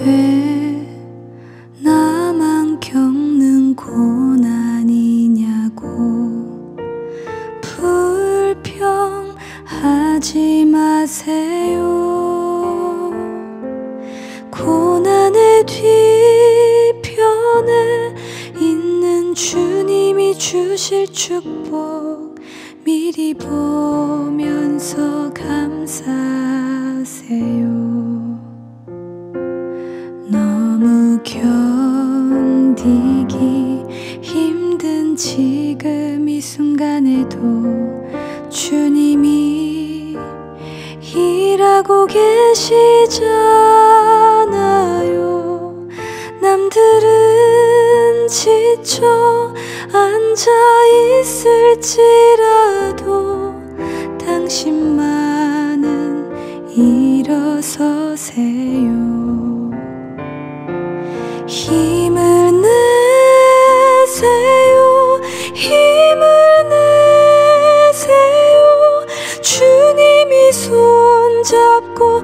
왜 나만 겪는 고난이냐고 불평하지 마세요. 고난의 뒤편에 있는 주님이 주실 축복 미리 보면서 감사하세요. 너무 견디기 힘든 지금 이 순간에도 주님이 일하고 계시잖아요. 남들은 지쳐 앉아 있을지라도 당신만은 일어서세요. 힘을 내세요. 힘을 내세요. 주님이 손잡고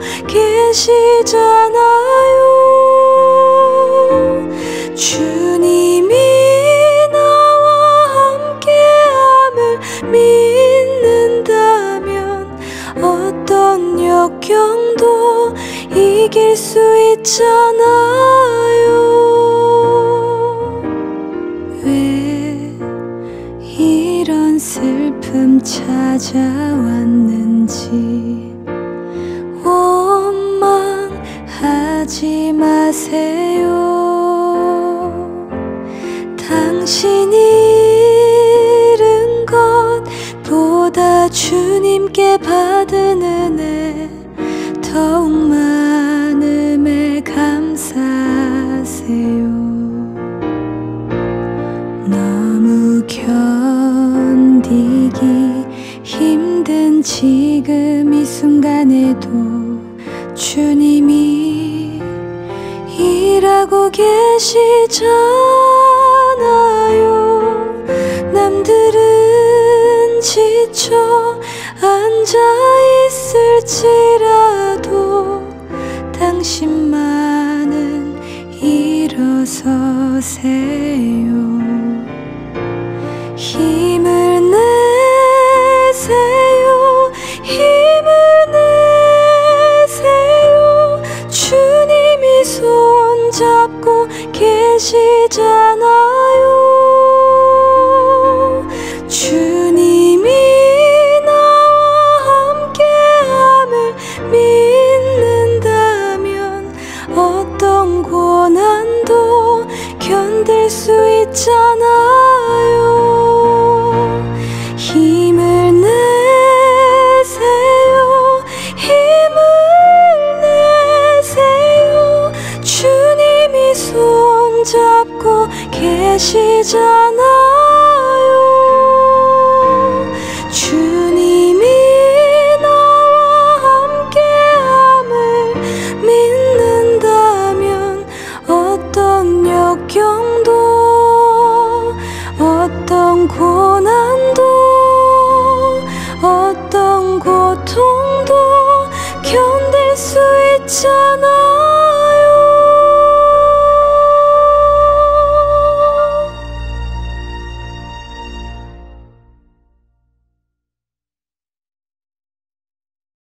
계시잖아요. 주님이 나와 함께함을 믿는다면 어떤 역경도 이길 수 있잖아요. 왜 이런 슬픔 찾아왔는지 원망하지 마세요. 당신이 잃은 것보다 주님께 받은 은혜 더욱 많음에 감사하세요. 너무 견디기 힘든 지금 이 순간에도 주님이 일하고 계시잖아요. 남들은 지쳐 앉아 있을지라도 당신만은 일어서세요. 힘을 내세요. 힘을 내세요. 주님이 손잡고 계시잖아요. 주님이 나와 함께함을 믿는다면 어떤 고난도 견딜 수 있잖아요. 힘을 내세요. 힘을 내세요. 주님이 손잡고 계시잖아요. 주님이 나와 함께함을 믿는다면 어떤 역경도 어떤 고난도 어떤 고통도 견딜 수 있잖아.